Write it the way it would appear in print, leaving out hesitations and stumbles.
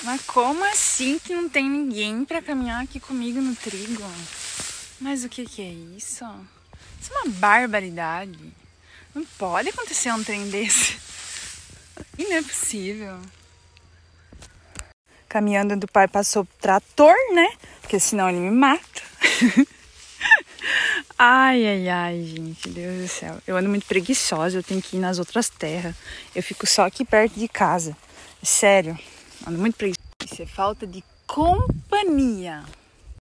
Mas como assim que não tem ninguém pra caminhar aqui comigo no trigo? Mas o que é isso? Isso é uma barbaridade. Não pode acontecer um trem desse. E não é possível. Caminhando do pai passou o trator, né? Porque senão ele me mata. Ai, gente, Deus do céu. Eu ando muito preguiçosa, eu tenho que ir nas outras terras. Eu fico só aqui perto de casa. Sério, ando muito preguiçosa. Isso é falta de companhia.